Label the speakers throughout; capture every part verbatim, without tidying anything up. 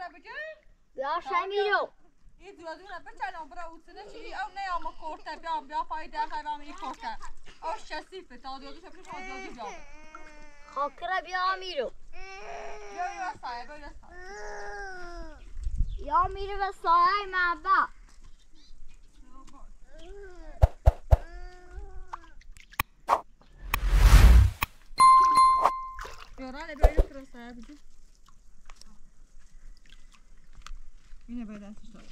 Speaker 1: بیا شمیرو
Speaker 2: یه دوادونه بچنم برا اوتنه چی او نه اما کورته بیا بیا پای دقیقه بیا می کورته او شسیفه تا دیادوش پیش خود دیادو بیا
Speaker 1: خاکره بیا میرو
Speaker 2: بیا بیا سایه بیا سایه
Speaker 1: یا میره به سایه معبد
Speaker 2: بیارانه بیا یه فرو سایه بجو اینه باید دستش داره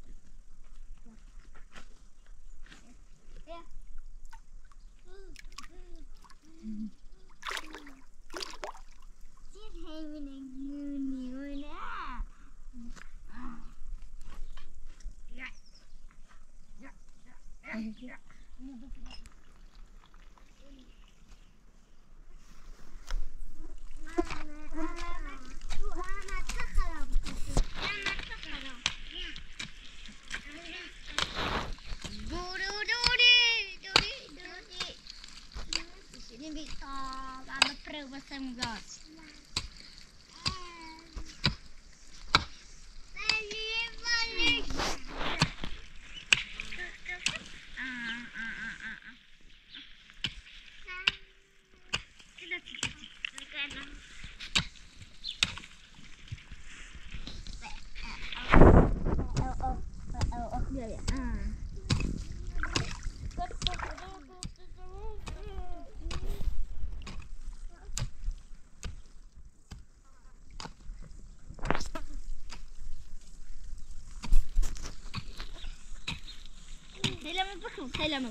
Speaker 1: سلام بکن سلام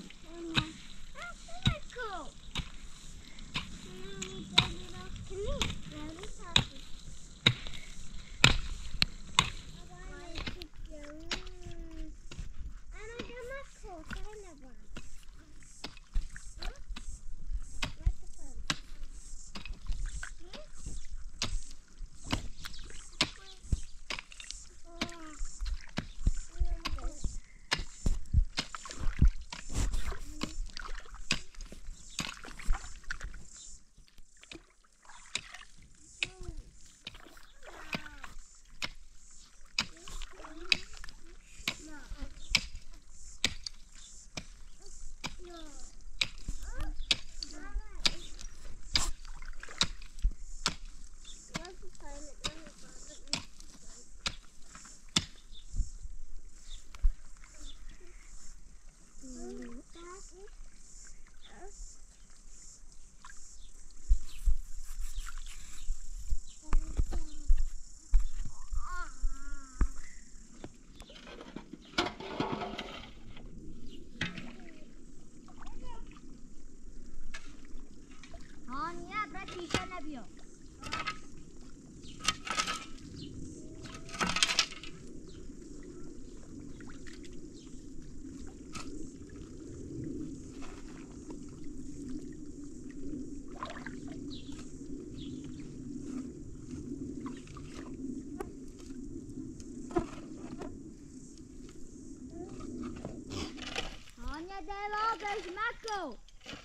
Speaker 1: Marco!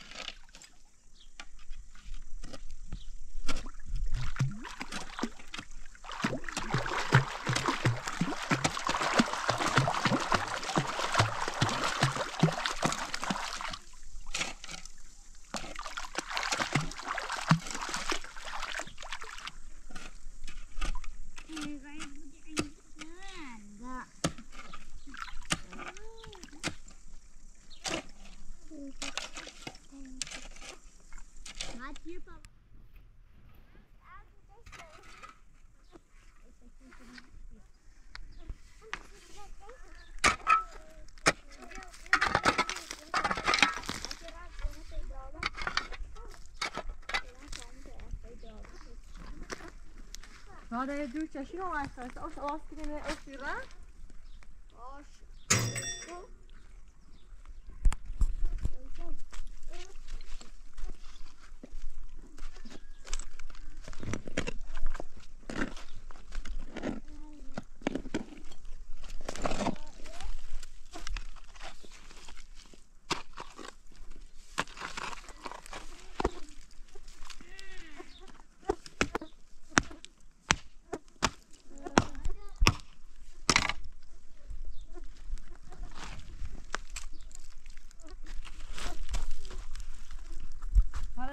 Speaker 2: هذا يدوش شنو عايز اوش اوش كده اوش يرا اوش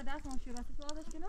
Speaker 2: دست ماشی راست تو آدش کنم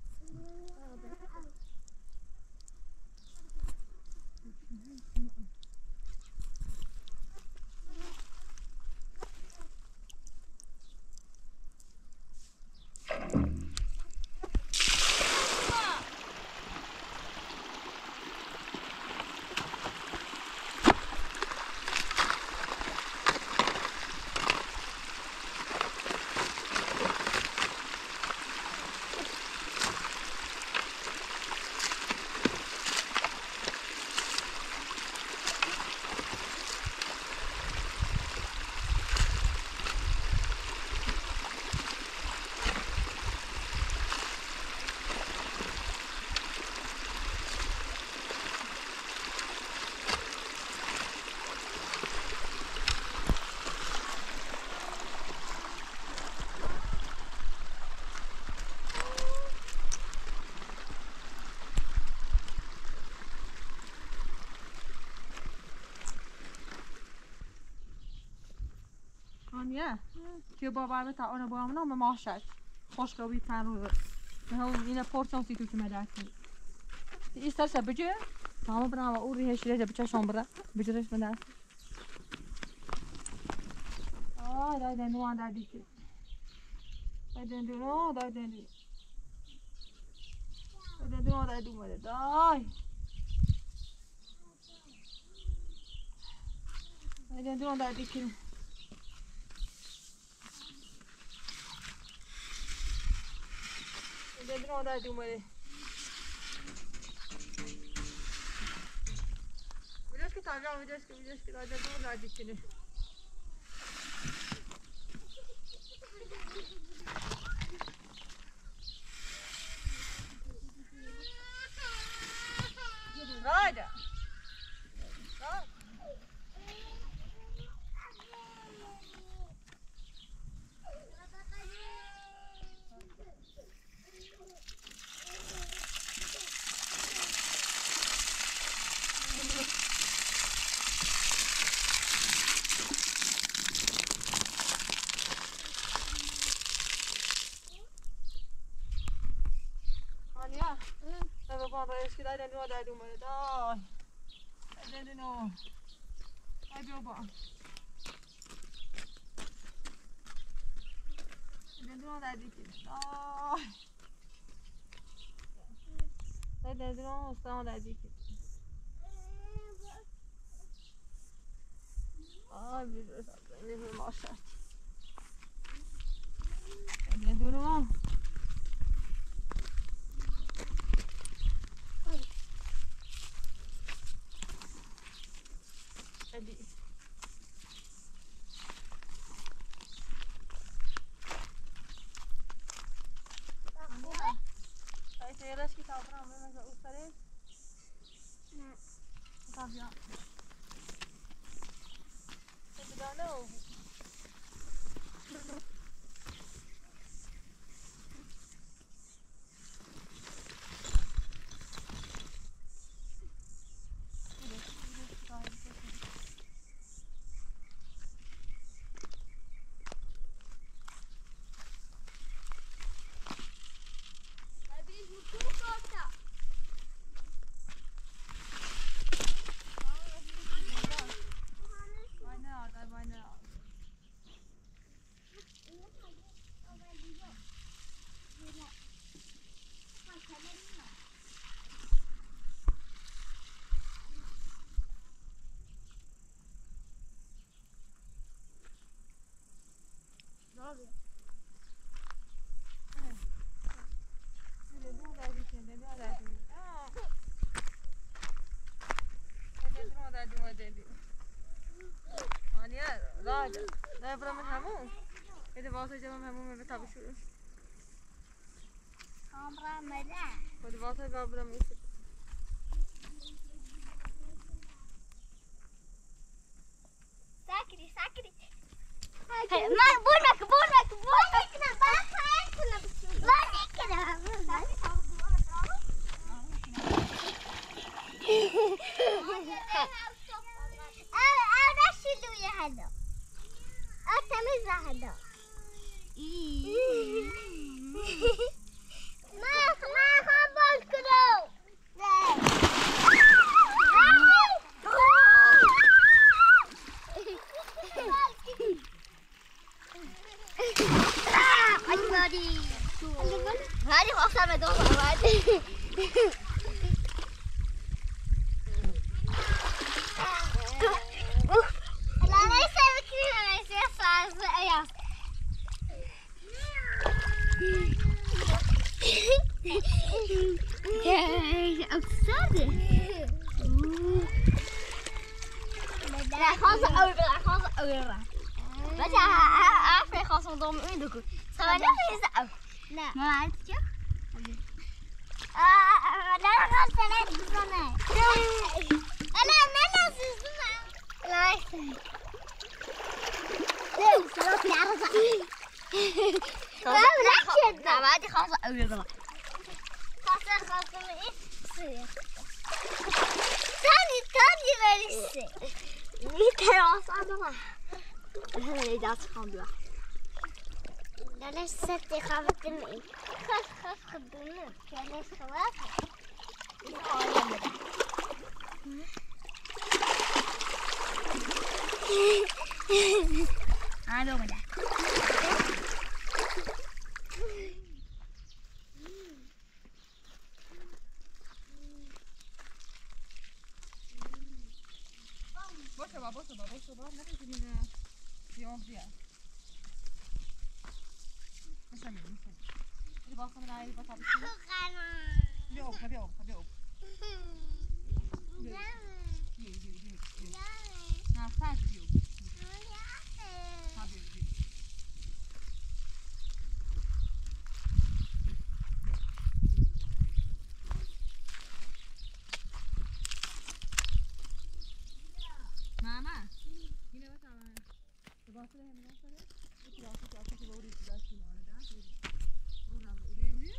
Speaker 2: آنیه که بابا به تا آن با هم نام ماشد خوش قوی تن رو نه هم این پورتون سی تو که مدرکی ایستر شب بجه تمام برام او ریهش ریه بچه شام بره بجرش من آه دای دنو آن دادی که دای دنو دای دنو دای دنو دای دنو دای دای دای دنو دادی که دنو دای دنو ویدیوش که تاجا ویدیوش که ویدیوش که دای دنو دادی که Rada. Ania, saya bawa pada sekitar dan dua dah dua dah. Ada no. Ayo bawa. Ada dua dah di sini. Ah. Ada dua setengah dah di sini. Ah, bisa sampai ni masya. Ada dua. Jadi Saya saya ras kita pernah memang usare. Nah, tak ya. Saya dah tahu. لا برا من همون إذا باصي جمع همون من بتابع شو
Speaker 1: كاميرا ملا
Speaker 2: وإذا باصي جاب برا من
Speaker 1: ساكري ساكري ما بونك بونك بونك كده بقى كنا بونك كده أنا شيلو يا هذا أتمز هذا ولی خواستم دو ولی لا ليس بكري ليس صعب يا أكثر لا خلاص أول بلا خلاص أول بلا بس عارفة خلاص نضم عندكم سواء لا يزعل لا ما عرفت شو لا لا خلاص لا تزعل لا لا لا تزعل لا يصير لا سلام يا عرفة لا لا ما عادي خلاص أول بلا خلاص خلاص ما إيش ثاني ثاني بلسه میترس آدم هنری دست خام بیا دلش ستی خوابت می خس خس خدمه دلش خواب این آیا بده آلو بده
Speaker 2: باشه با باشه با باشه با نمیشه میگه بیاموزیه میشه میگه میشه میگه باشه من عیبی با تابشی بیا اوه بیا اوه بیا اوه بیا بیا بیا بیا نه فرد بیا ها بیا بیا ماما yine bak ama babası da hemen sonra bu tarafı tarafı doğru gidiyorsun orada buradan oraya mı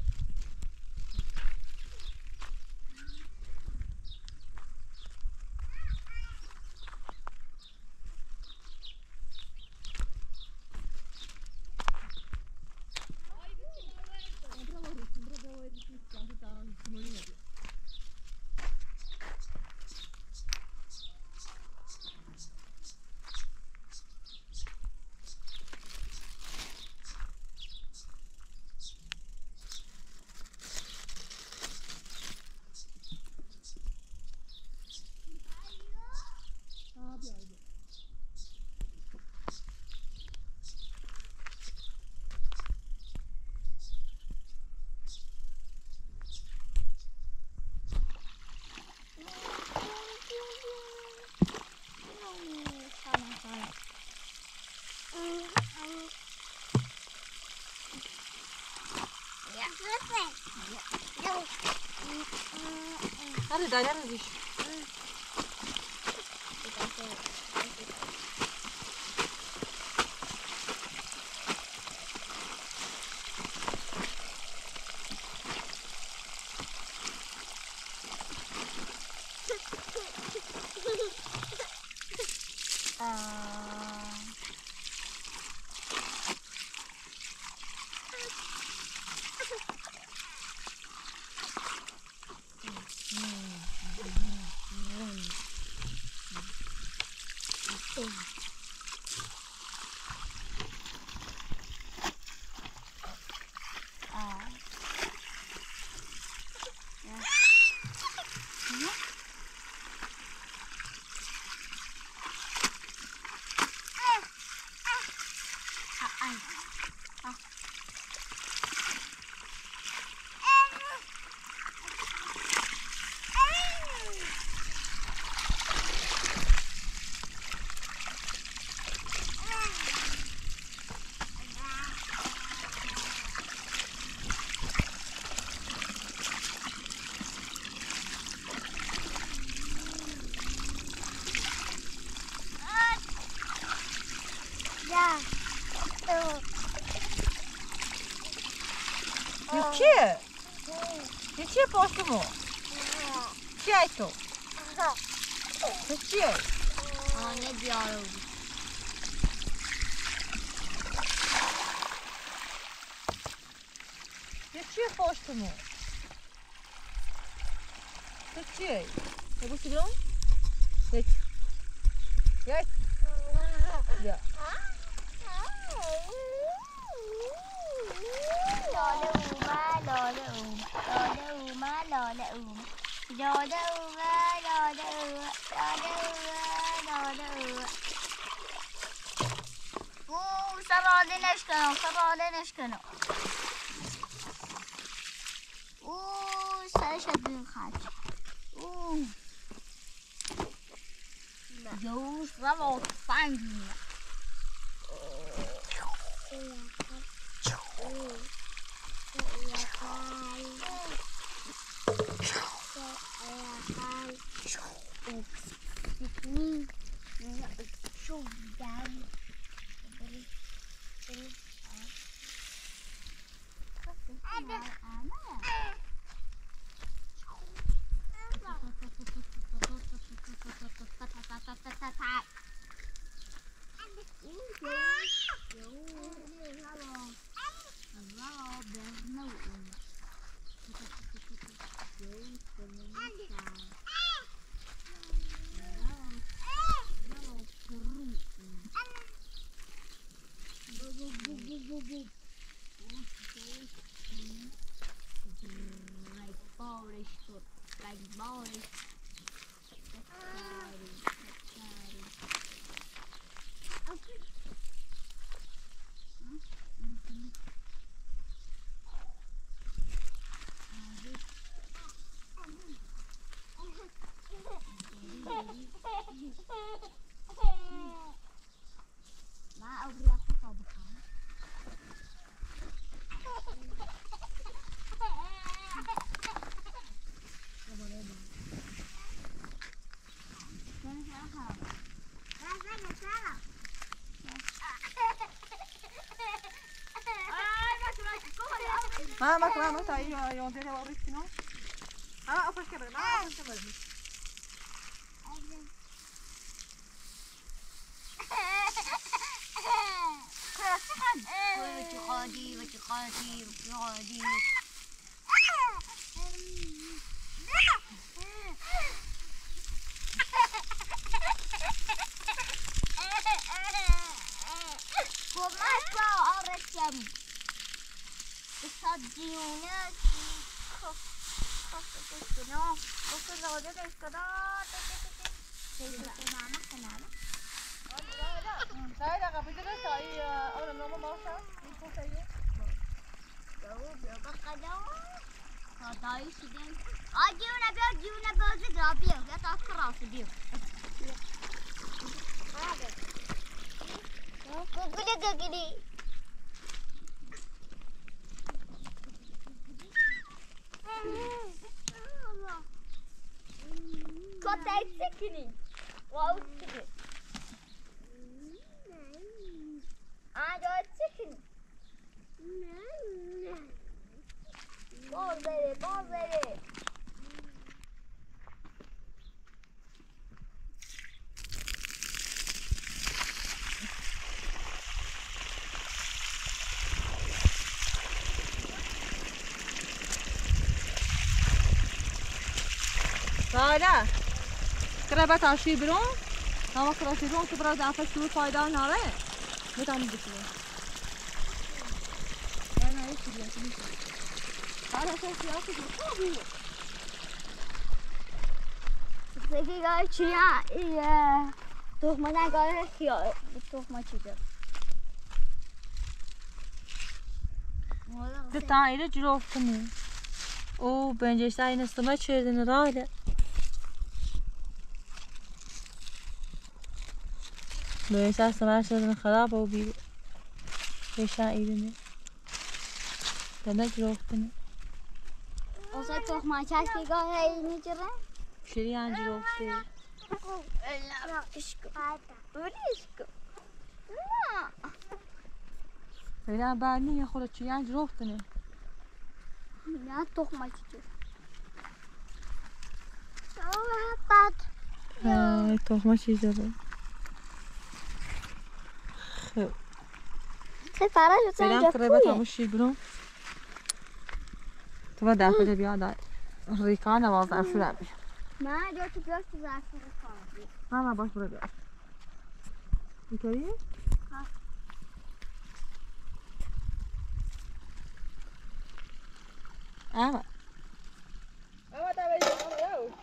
Speaker 2: Hadi dayanırız iş. Çiğ. Ne çiğ postu mu? Çiğ to. Ne çiğ?
Speaker 1: Aa ne diyorum.
Speaker 2: Ne çiğ postu mu? Ne çiğ? Ne bu sigara? Geç. Geç. Ya.
Speaker 1: Lo داده و داده و داده و داده و اوه سراده نشکنم سراده نشکنم اوه سرش بین خرج اوه یوش رو فنگی
Speaker 2: ما ما ما ما تاي يوم ده هو ريسكينو أنا أفكر كده ما أفكر كده
Speaker 1: وتخادي وتخادي وتخادي وما سوى الرسم تصدقونه كيف كيف تسكنه وكل هذا تسكنه تسكنه معنا كنانا
Speaker 2: تاي لقى بدنا تاي أول النوم ما شاء يكون سيء
Speaker 1: جو جو بقدر تاي سيدين أجيونا بيو جيونا بيو زجاجيو لا تأكل بيو كوكولي كوكولي كوتاي سكني واو سكني أنا سكني بازره بازره
Speaker 2: سايلة كربة عشي برون هوا كراشي برون كبرى دافع شو فايدة ناره بتعمل بكرة أنا إيش اللي أسميه أنا شوفي أكيد مصابي
Speaker 1: فكرة قال شيء إيه تهمة نقال شيء تهمة شيء
Speaker 2: تتعايل جروفتني او بنجش تاين استمع شردن رايله بنجش استمع شردن خراب او بي بيشان ايدني تنا جروفتني
Speaker 1: وصل تهمة شاكي قال هاي نجرة
Speaker 2: شري عن جروفتي
Speaker 1: لا إشكو وليشكو لا
Speaker 2: لا بعدني يا خالد شري عن جروفتني
Speaker 1: لا تهمة شيء أوه بات
Speaker 2: آه تهمة شي جرا خو
Speaker 1: سفارة شو
Speaker 2: سلام
Speaker 1: تسوي
Speaker 2: قريبة تمشي برو تبغى دافع جبي هذا الريكانة وضع شو لعبي
Speaker 1: ما جوت جوت زعفر خالص
Speaker 2: ما ما باش برجع بكريه
Speaker 1: ها
Speaker 2: آه آه تبغى يجي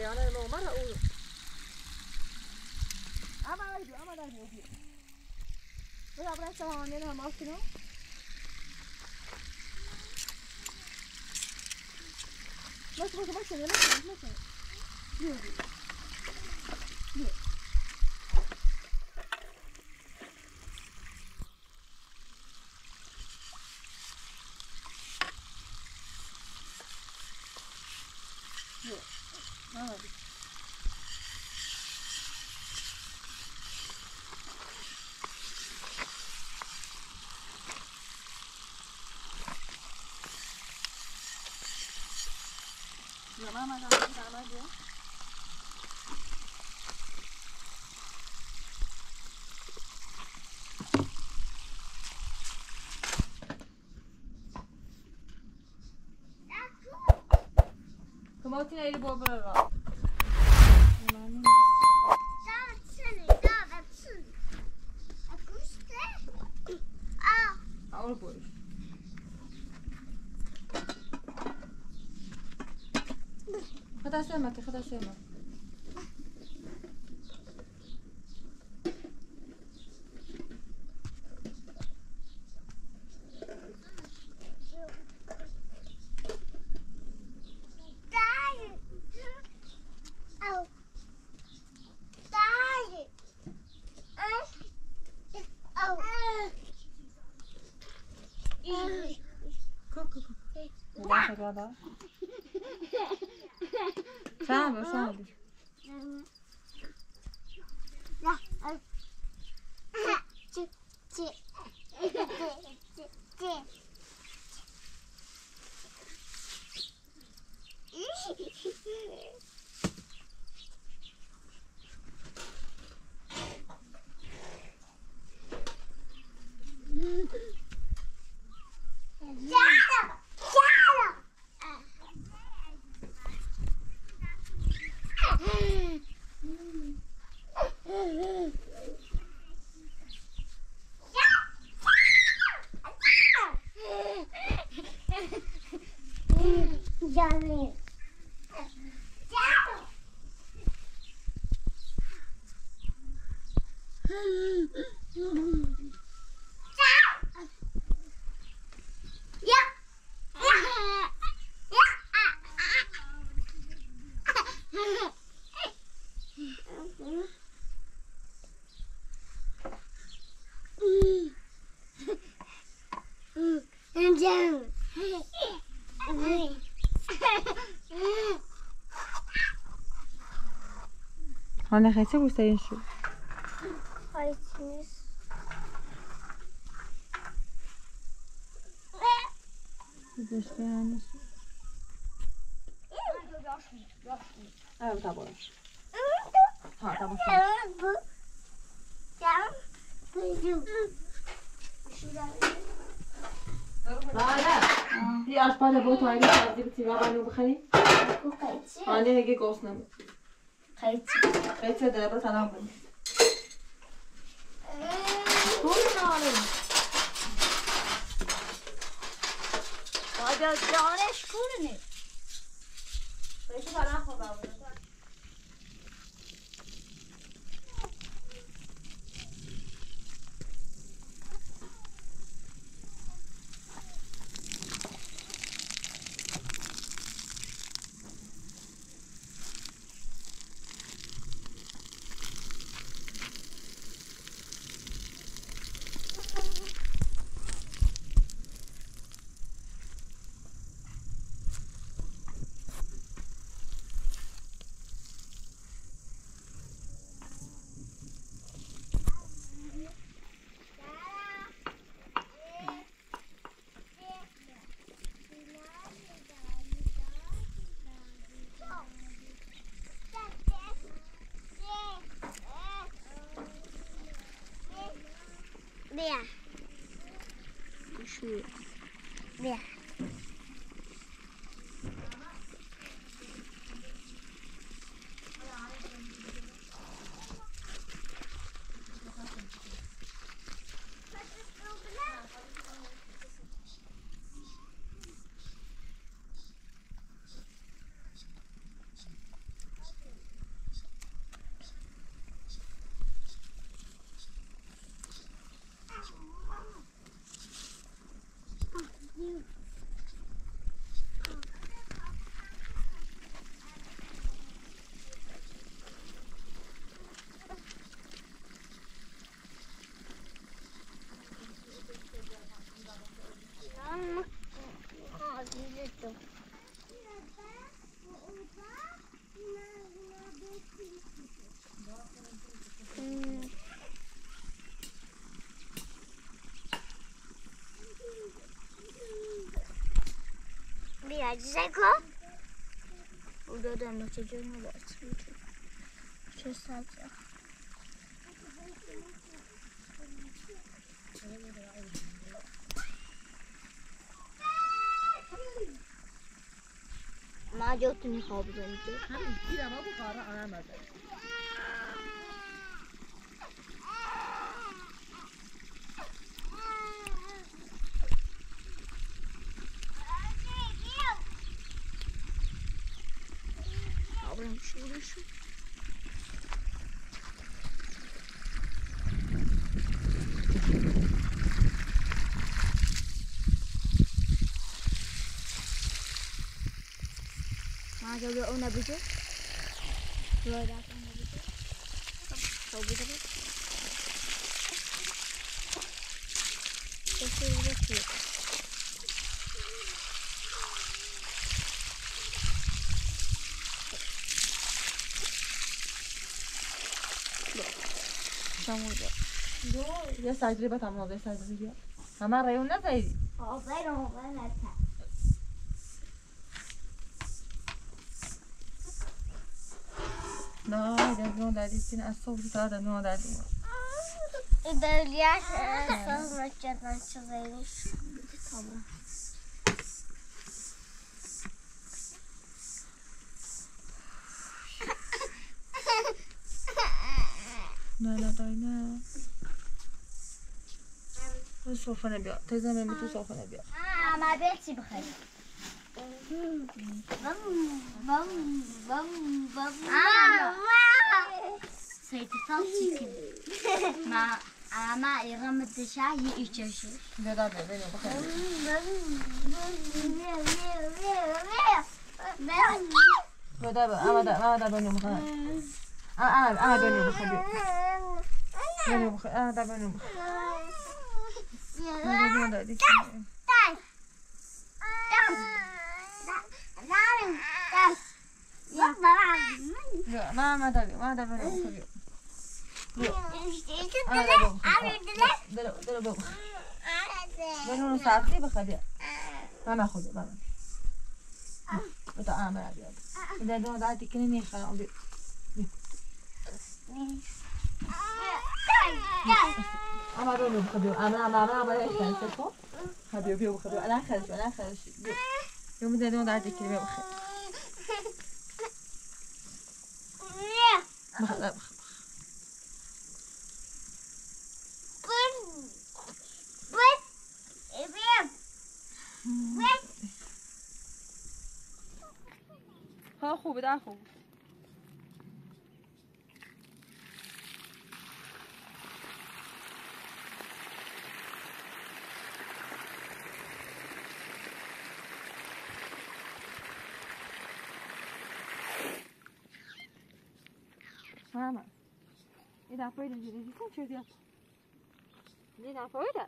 Speaker 2: يعني أنا لما مرة أقول أما أريد أما أريد أقول بس أبغى سواني أنا ما أشنو بس بس بس أنا بس بس يو يو يا ماما أنا عايزة أعمل إيه؟ كموتنا اللي بوا برا. أقول بورش. خذها سمك خذها سمك. هذا صعب صعب
Speaker 1: Johnny.
Speaker 2: أنا خايفة وستين شو
Speaker 1: خايفة
Speaker 2: بديش يعني أيوة طبعا ها طبعا لا لا في أشباه بوت هاي اللي بتيجي بانو بخلي أنا هيك قوسنا
Speaker 1: خايفة
Speaker 2: خايفة ده بس أنا أعمل
Speaker 1: هذا جانش كورني.
Speaker 2: خايفة أنا أخذ بعض.
Speaker 1: There. Sure. There. سجزگو و دادم رو چه جایی باید چه سجزگ ما جوتني خواب بنتو
Speaker 2: همین گیرم ها بخاره آمده
Speaker 1: آبرم شورشو ما جوه اون نبیجه جوه دات اون نبیجه تو بیجه بیجه کسی بیجه چیه شموده
Speaker 2: یه سجده با تمام سجده بیا همه ریون نزدی
Speaker 1: آبای رو آبای نتا
Speaker 2: نه دادون دادی سین از صبح تا دادون دادی
Speaker 1: دلیاش اصلا نچندان چیزی tamam
Speaker 2: نه نه دایی نه تو صوفه نبیا تیزم بمی تو صوفه نبیا
Speaker 1: اما بیتی بخیر بم بم بم بم سيتفال تشيكن مع مع رمى الدشاي يجيش
Speaker 2: ده ده ده ده بخير ده ده أما ده أما ده بني بخير أنا أنا بني بخير بني بخير أنا ده بني بخير ده ده ده لا ما ما ده ما ده بني بخير أنا ده بخير ده ده ده بخير بنو ساعتي بخير ما ما خذ ما بتاع أنا أبي إذا ده ده تكني خلاص أبي أنا بنو بخير أنا أنا أنا أنا إيش كان سكوا هبي بيو بخير أنا خرج أنا خرج يوم ده ده ده تكني بخير بخير بخير ها خوبه ده خوب ماما إذا فايدة جديدة يكون شو ديال إذا فايدة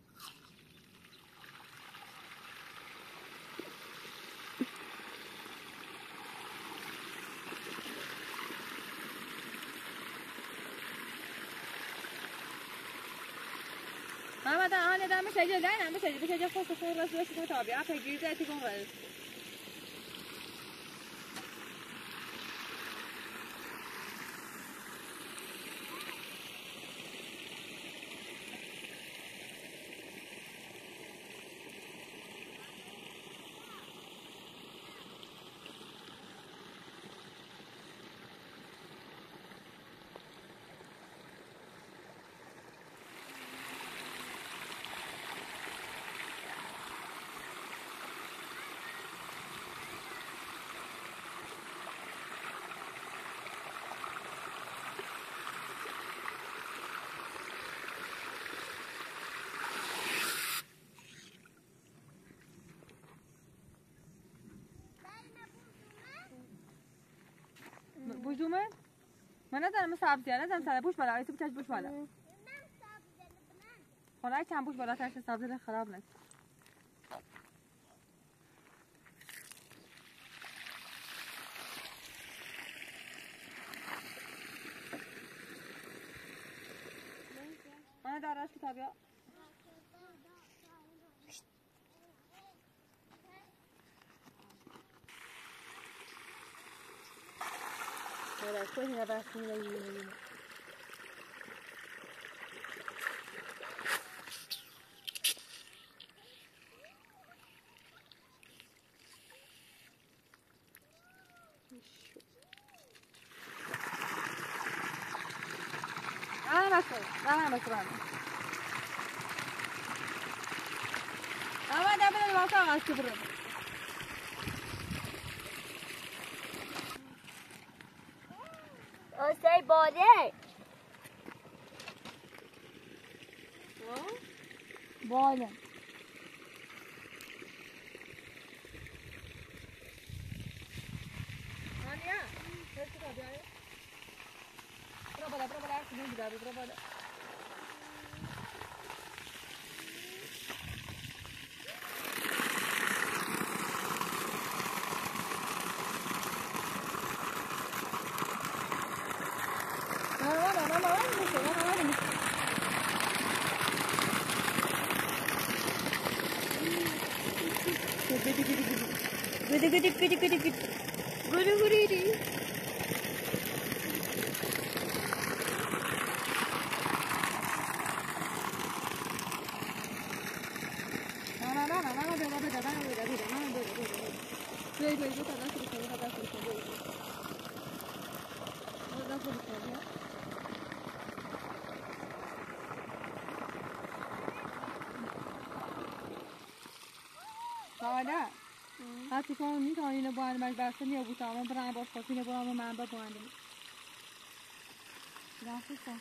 Speaker 2: ماما ده أنا ده مش هجي ده أنا مش هجي مش هجي خلاص خلاص بس بس متابع عارفة يجي ده تكون غير بوش دومه؟ من ندارم مثل سبزی ها ندارم سر بوش بالا آیسو بچش بوش بالا خلاص چند بوش بالا ترش سبزی خراب نست من دارش کتابیا آره تو هینا بس می‌دی. آره بسه نه بسه بسه اما دبل واسه واسه کبر
Speaker 1: اوسای باده
Speaker 2: باله آنیا چه تو بیای برو بالا برو بالا تو میگی برو بالا Gudi gudi gudi gudi gudi gudi gudi gudi na na na na na na beda beda beda beda beda na beda beda beda beda beda beda beda beda beda beda beda beda beda beda Sağda. Hatta sonra ni tane ne buan bak dersen ya bu tamam bana boş koşu ne buan ben ben buandım. Nasıl sen?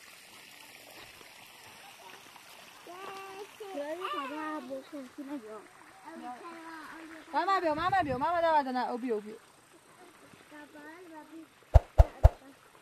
Speaker 2: Mama biyo mama biyo mama da var da na obi obi.